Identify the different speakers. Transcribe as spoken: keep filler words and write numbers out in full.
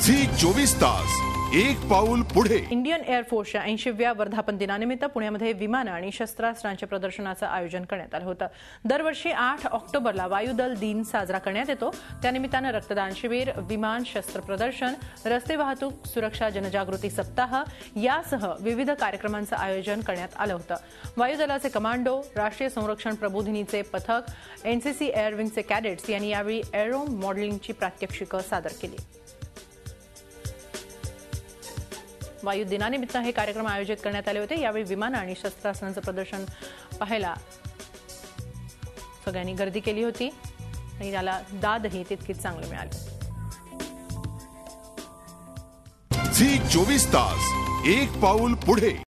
Speaker 1: Zee चोवीस तास एक पाऊल पुढे।
Speaker 2: इंडियन एअरफोर्सच्या ऐंशीव्या वर्धापन दिनानिमित्त पुण्यामध्ये विमान आणि शस्त्रास्त्रांच्या प्रदर्शनाचं आयोजन करण्यात आलं होतं। दरवर्षी आठ ऑक्टोबरला वायुदल दिन साजरा करण्यात येतो। त्यानिमित्तानं रक्तदान शिबिर, विमान शस्त्र प्रदर्शन, रस्ते वाहतूक सुरक्षा जनजागृती सप्ताह यासह विविध कार्यक्रमांचं आयोजन करण्यात आलं होतं। वायुदलाचे कमांडो, राष्ट्रीय संरक्षण प्रबोधिनीचे पथक, एनसीसी एअरविंगचे कॅडेट्स यांनी यावेळी एरो मॉडेलिंगची प्रात्यक्षिकं सादर केली। वायु दिनानिमित्त हे कार्यक्रम आयोजित करण्यात आले होते। यावेळी विमान आणि शस्त्रास्त्रांचं प्रदर्शन पाहायला सगळ्यांनी गर्दी केली होती आणि त्याला दादही तितकीच चांगली मिळाली।
Speaker 1: झी चोवीस तास एक पाऊल पुढे।